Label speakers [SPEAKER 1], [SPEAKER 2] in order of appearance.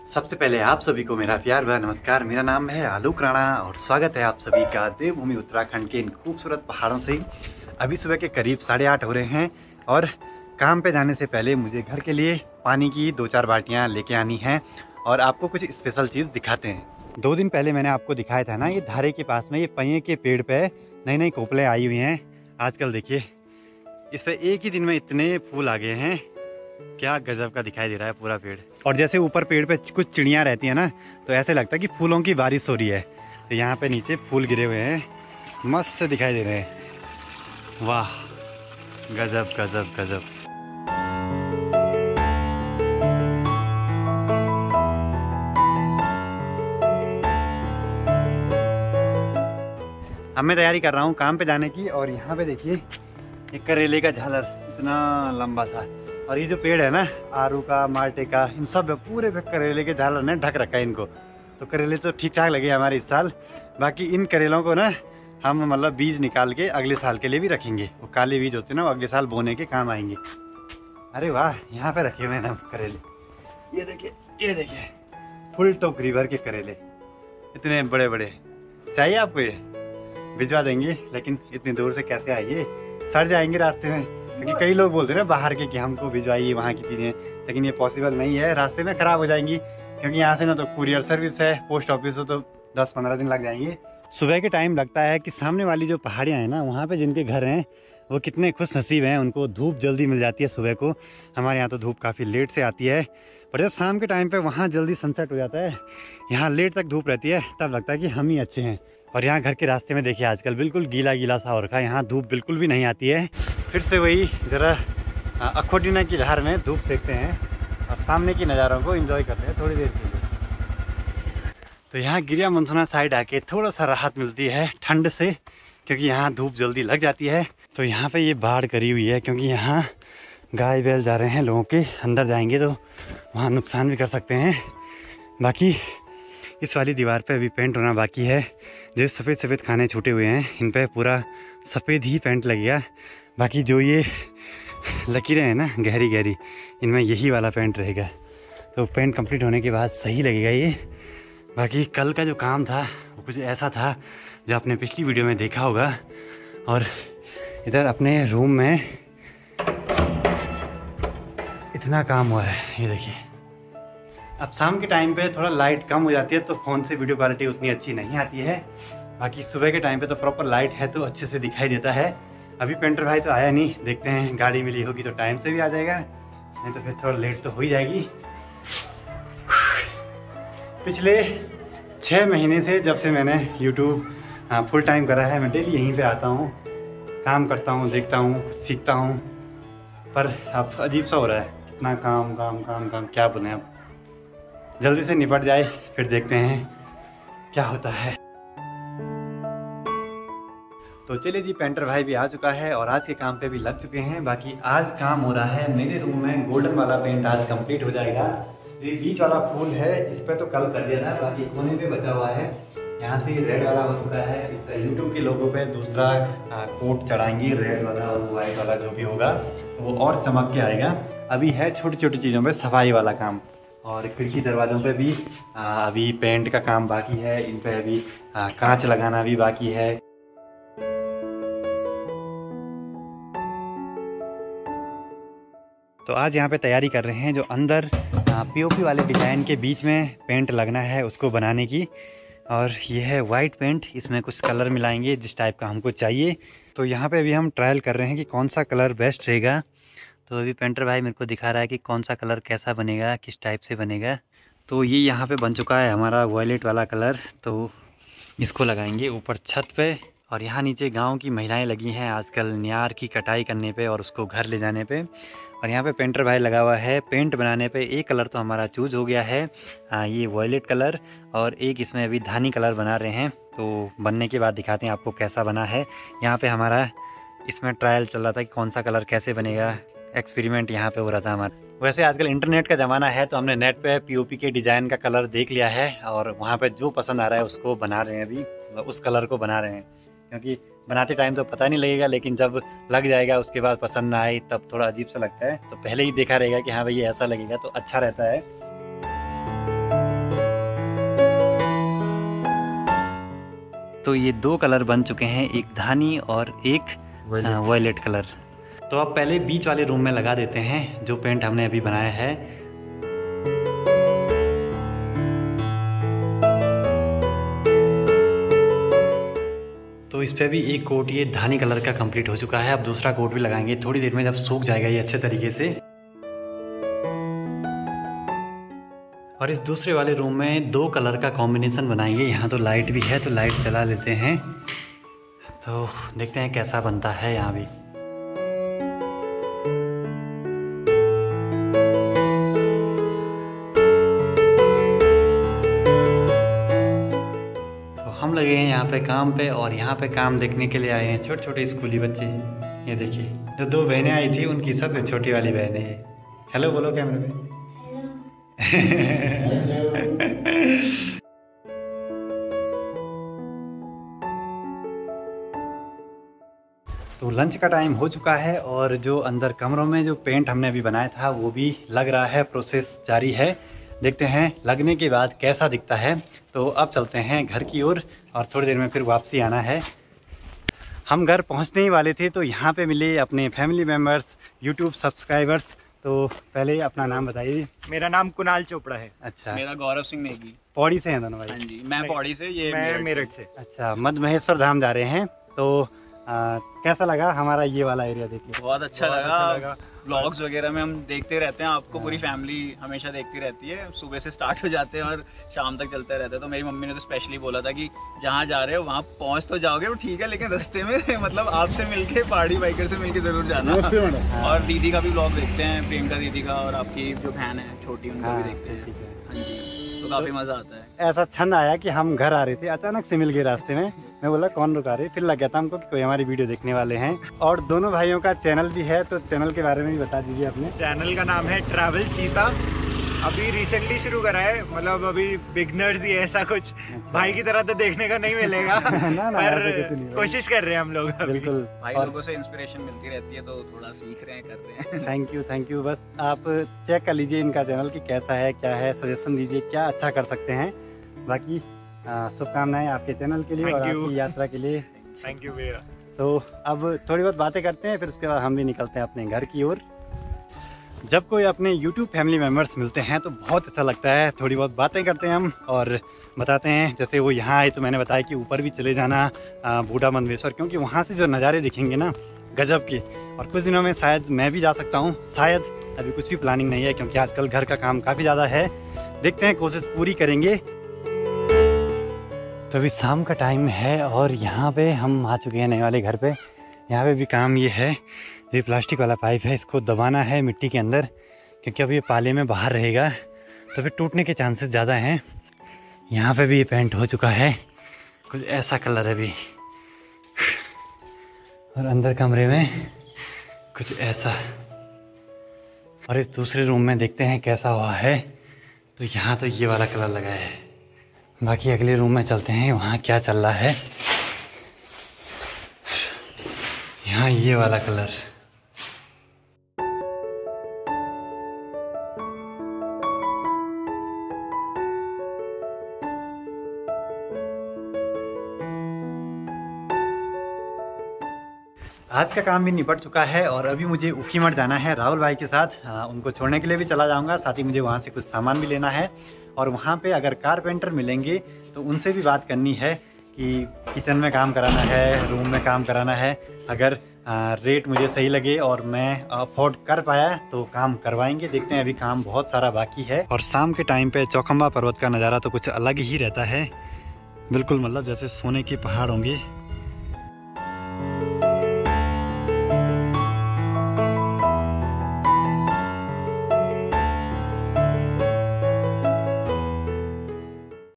[SPEAKER 1] सबसे पहले आप सभी को मेरा प्यार भरा नमस्कार। मेरा नाम है आलोक राणा और स्वागत है आप सभी का देवभूमि उत्तराखंड के इन खूबसूरत पहाड़ों से। अभी सुबह के करीब 8:30 हो रहे हैं और काम पे जाने से पहले मुझे घर के लिए पानी की 2-4 बाल्टियाँ लेके आनी हैं और आपको कुछ स्पेशल चीज़ दिखाते हैं। 2 दिन पहले मैंने आपको दिखाया था ना, ये धारे के पास में ये पहिए के पेड़ पे नई नई कोपलें आई हुई हैं। आजकल देखिए इस पर एक ही दिन में इतने फूल आ गए हैं, क्या गजब का दिखाई दे रहा है पूरा पेड़। और जैसे ऊपर पेड़ पे कुछ चिड़ियाँ रहती हैं ना, तो ऐसे लगता है कि फूलों की बारिश हो रही है। तो यहाँ पे नीचे फूल गिरे हुए हैं, मस्त से दिखाई दे रहे हैं। वाह, गजब गजब गजब। अब मैं तैयारी कर रहा हूँ काम पे जाने की और यहाँ पे देखिए एक करेले का झालर इतना लंबा सा, और ये जो पेड़ है ना आरू का, माल्टे का, इन सब पूरे करेले के झालर ने ढक रखा है इनको। तो करेले तो ठीक ठाक लगे हमारे इस साल। बाकी इन करेलों को ना हम मतलब बीज निकाल के अगले साल के लिए भी रखेंगे। वो काले बीज होते हैं ना, वो अगले साल बोने के काम आएंगे। अरे वाह, यहाँ पे रखे हुए हैं ना करेले। ये देखिए फुल टोकरी भर के करेले, इतने बड़े बड़े। चाहिए आपको? ये भिजवा देंगे, लेकिन इतनी दूर से कैसे आइए, सड़ जाएंगे रास्ते में। क्योंकि कई लोग बोलते हैं ना बाहर के कि हमको भिजवाइए वहाँ की चीज़ें, लेकिन ये पॉसिबल नहीं है, रास्ते में ख़राब हो जाएंगी। क्योंकि यहाँ से ना तो कुरियर सर्विस है, पोस्ट ऑफिस हो, तो 10-15 दिन लग जाएंगे। सुबह के टाइम लगता है कि सामने वाली जो पहाड़ियाँ हैं ना, वहाँ पे जिनके घर हैं वो कितने खुश नसीब हैं, उनको धूप जल्दी मिल जाती है सुबह को। हमारे यहाँ तो धूप काफ़ी लेट से आती है, पर जब शाम के टाइम पर वहाँ जल्दी सनसेट हो जाता है, यहाँ लेट तक धूप रहती है, तब लगता है कि हम ही अच्छे हैं। और यहाँ घर के रास्ते में देखिए आजकल बिल्कुल गीला गीला सा हो रखा है, यहाँ धूप बिल्कुल भी नहीं आती है। फिर से वही ज़रा अखोटिना की लहर में धूप सेकते हैं और सामने की नज़ारों को एंजॉय करते हैं थोड़ी देर के लिए। तो यहाँ गिरिया मनसोना साइड आके थोड़ा सा राहत मिलती है ठंड से, क्योंकि यहाँ धूप जल्दी लग जाती है। तो यहाँ पे ये बाढ़ करी हुई है, क्योंकि यहाँ गाय बैल जा रहे हैं लोगों के, अंदर जाएंगे तो वहाँ नुकसान भी कर सकते हैं। बाकी इस वाली दीवार पे अभी पेंट होना बाकी है। जो सफ़ेद सफ़ेद खाने छूटे हुए हैं, इन पे पूरा सफ़ेद ही पेंट लगेगा। बाकी जो ये लकीरें हैं ना गहरी गहरी, इनमें यही वाला पेंट रहेगा। तो पेंट कंप्लीट होने के बाद सही लगेगा ये। बाकी कल का जो काम था वो कुछ ऐसा था जो आपने पिछली वीडियो में देखा होगा। और इधर अपने रूम में इतना काम हुआ है, ये देखिए। अब शाम के टाइम पे थोड़ा लाइट कम हो जाती है, तो फ़ोन से वीडियो क्वालिटी उतनी अच्छी नहीं आती है। बाकी सुबह के टाइम पे तो प्रॉपर लाइट है तो अच्छे से दिखाई देता है। अभी पेंटर भाई तो आया नहीं, देखते हैं गाड़ी मिली होगी तो टाइम से भी आ जाएगा, नहीं तो फिर थोड़ा लेट तो हो ही जाएगी। पिछले 6 महीने से जब से मैंने YouTube फुल टाइम करा है, मैं डेली यहीं पर आता हूँ, काम करता हूँ, देखता हूँ, सीखता हूँ। पर अब अजीब सा हो रहा है, इतना काम काम काम काम, क्या बोलें। अब जल्दी से निपट जाए, फिर देखते हैं क्या होता है। तो चलिए जी, पेंटर भाई भी आ चुका है और आज के काम पे भी लग चुके हैं। बाकी आज काम हो रहा है मेरे रूम में, गोल्डन वाला पेंट आज कंप्लीट हो जाएगा। ये बीच वाला फूल है, इस पर तो कल कर दिया था, बाकी कोने पे बचा हुआ है। यहाँ से रेड वाला हो चुका है, इसका यूट्यूब के लोगों पे दूसरा कोट चढ़ाएंगे, रेड वाला और वाइट वाला जो भी होगा, तो वो और चमक के आएगा। अभी है छोटी छोटी चीज़ों पे सफाई वाला काम, और खिड़की दरवाज़ों पे भी अभी पेंट का काम बाकी है। इन पे अभी कांच लगाना भी बाकी है। तो आज यहाँ पे तैयारी कर रहे हैं, जो अंदर पीओपी वाले डिज़ाइन के बीच में पेंट लगना है उसको बनाने की। और ये है वाइट पेंट, इसमें कुछ कलर मिलाएंगे जिस टाइप का हमको चाहिए। तो यहाँ पे अभी हम ट्रायल कर रहे हैं कि कौन सा कलर बेस्ट रहेगा। तो अभी पेंटर भाई मेरे को दिखा रहा है कि कौन सा कलर कैसा बनेगा, किस टाइप से बनेगा। तो ये यहाँ पे बन चुका है हमारा वॉयलेट वाला कलर, तो इसको लगाएंगे ऊपर छत पे। और यहाँ नीचे गांव की महिलाएं लगी हैं आजकल न्यार की कटाई करने पे और उसको घर ले जाने पे। और यहाँ पे पेंटर भाई लगा हुआ है पेंट बनाने पे। एक कलर तो हमारा चूज़ हो गया है, ये वॉयलेट कलर, और एक इसमें अभी धानी कलर बना रहे हैं। तो बनने के बाद दिखाते हैं आपको कैसा बना है। यहाँ पे हमारा इसमें ट्रायल चल रहा था कि कौन सा कलर कैसे बनेगा, एक्सपेरिमेंट यहाँ पे हो रहा था हमारा। वैसे आजकल इंटरनेट का ज़माना है, तो हमने नेट पे पीओपी के डिज़ाइन का कलर देख लिया है और वहाँ पे जो पसंद आ रहा है उसको बना रहे हैं। अभी उस कलर को बना रहे हैं, क्योंकि बनाते टाइम तो पता नहीं लगेगा, लेकिन जब लग जाएगा उसके बाद पसंद ना आए तब थोड़ा अजीब सा लगता है। तो पहले ही देखा रहेगा कि हाँ भाई ये ऐसा लगेगा तो अच्छा रहता है। तो ये 2 कलर बन चुके हैं, एक धानी और एक वायलेट कलर। तो अब पहले बीच वाले रूम में लगा देते हैं जो पेंट हमने अभी बनाया है। तो इस पे भी एक कोट ये धानी कलर का कंप्लीट हो चुका है। अब दूसरा कोट भी लगाएंगे थोड़ी देर में, जब सूख जाएगा ये अच्छे तरीके से। और इस दूसरे वाले रूम में 2 कलर का कॉम्बिनेशन बनाएंगे। यहाँ तो लाइट भी है, तो लाइट जला लेते हैं, तो देखते हैं कैसा बनता है यहाँ भी। हम लगे हैं यहाँ पे काम पे, और यहाँ पे काम देखने के लिए आए हैं छोटे छोटे स्कूली बच्चे। ये देखिए, जो 2 बहनें आई थी उनकी सब छोटी वाली बहनें हैं। हेलो बोलो कैमरे पे। तो लंच का टाइम हो चुका है, और जो अंदर कमरों में जो पेंट हमने अभी बनाया था वो भी लग रहा है, प्रोसेस जारी है। देखते हैं लगने के बाद कैसा दिखता है। तो अब चलते हैं घर की ओर, और थोड़ी देर में फिर वापसी आना है। हम घर पहुंचने ही वाले थे, तो यहाँ पे मिले अपने फैमिली मेम्बर्स, यूट्यूब सब्सक्राइबर्स। तो पहले अपना नाम बताइए।
[SPEAKER 2] मेरा नाम कुणाल चोपड़ा है।
[SPEAKER 1] अच्छा।
[SPEAKER 3] मेरा गौरव सिंह नेगी।
[SPEAKER 1] पौड़ी से हैं दोनों भाई?
[SPEAKER 3] हाँ जी, मैं पौड़ी से, ये
[SPEAKER 2] मैं मेरठ से।
[SPEAKER 1] अच्छा, मध्य महेश्वर धाम जा रहे हैं। तो कैसा लगा हमारा ये वाला एरिया देखिए?
[SPEAKER 3] बहुत अच्छा लगा। व्लॉग्स वगैरह में हम देखते रहते हैं आपको, पूरी फैमिली हमेशा देखती रहती है। सुबह से स्टार्ट हो जाते हैं और शाम तक चलते रहते हैं। तो मेरी मम्मी ने तो स्पेशली बोला था कि जहाँ जा रहे हो वहाँ पहुँच तो जाओगे वो ठीक है, लेकिन रास्ते में मतलब आपसे मिलके, पहाड़ी बाइकर से मिलके जरूर जाना। और दीदी का भी व्लॉग देखते हैं, प्रियंका दीदी का, और आपकी जो बहन है छोटी, उनका भी देखते हैं। हाँ जी, तो काफ़ी मज़ा आता है।
[SPEAKER 1] ऐसा क्षण आया कि हम घर आ रहे थे, अचानक से मिल गए रास्ते में। मैं बोला कौन रुका रहे, फिर लग गया था हमको कि कोई हमारी वीडियो देखने वाले हैं। और दोनों भाइयों का चैनल भी है, तो चैनल के बारे में भी बता दीजिए अपने।
[SPEAKER 2] चैनल का नाम है ट्रैवल चीता। अभी रिसेंटली शुरू करा है, मतलब अभी बिगनर्स ही ऐसा कुछ। अच्छा। भाई की तरह तो देखने का नहीं मिलेगा।
[SPEAKER 1] ना,
[SPEAKER 2] पर कोशिश कर रहे हैं हम लोग।
[SPEAKER 1] बिल्कुल,
[SPEAKER 3] भाई लोगों से इंस्पिरेशन मिलती रहती है, तो थोड़ा सीख रहे हैं, कर रहे हैं।
[SPEAKER 1] Thank you. बस आप चेक कर लीजिए इनका चैनल कि कैसा है, क्या है, सजेशन दीजिए क्या अच्छा कर सकते हैं। बाकी शुभकामनाएं आपके चैनल के लिए और आपकी यात्रा के लिए।
[SPEAKER 2] थैंक यू भैया।
[SPEAKER 1] तो अब थोड़ी बहुत बातें करते हैं, फिर उसके बाद हम भी निकलते हैं अपने घर की ओर। जब कोई अपने YouTube फैमिली मेम्बर्स मिलते हैं तो बहुत अच्छा लगता है। थोड़ी बहुत बातें करते हैं हम और बताते हैं। जैसे वो यहाँ आए तो मैंने बताया कि ऊपर भी चले जाना, बूढ़ा मंदवेश्वर, क्योंकि वहाँ से जो नज़ारे दिखेंगे ना गजब के। और कुछ दिनों में शायद मैं भी जा सकता हूँ, शायद, अभी कुछ भी प्लानिंग नहीं है क्योंकि आजकल घर का काम काफ़ी ज़्यादा है। देखते हैं, कोशिश पूरी करेंगे। तो अभी शाम का टाइम है और यहाँ पे हम आ चुके हैं नए वाले घर पे। यहाँ पे भी काम ये है, ये प्लास्टिक वाला पाइप है, इसको दबाना है मिट्टी के अंदर, क्योंकि अब ये पाले में बाहर रहेगा तो फिर टूटने के चांसेस ज़्यादा हैं। यहाँ पे भी ये पेंट हो चुका है, कुछ ऐसा कलर है अभी, और अंदर कमरे में कुछ ऐसा। और इस दूसरे रूम में देखते हैं कैसा हुआ है। तो यहाँ तो ये वाला कलर लगा है, बाकी अगले रूम में चलते हैं, वहाँ क्या चल रहा है। यहाँ ये वाला कलर, आज का काम भी निपट चुका है और अभी मुझे ऊखीमठ जाना है राहुल भाई के साथ। उनको छोड़ने के लिए भी चला जाऊंगा, साथ ही मुझे वहाँ से कुछ सामान भी लेना है। और वहाँ पे अगर कारपेंटर मिलेंगे तो उनसे भी बात करनी है कि किचन में काम कराना है, रूम में काम कराना है। अगर रेट मुझे सही लगे और मैं अफोर्ड कर पाया तो काम करवाएंगे। देखते हैं, अभी काम बहुत सारा बाकी है। और शाम के टाइम पे चौखंबा पर्वत का नज़ारा तो कुछ अलग ही रहता है, बिल्कुल मतलब जैसे सोने के पहाड़ होंगे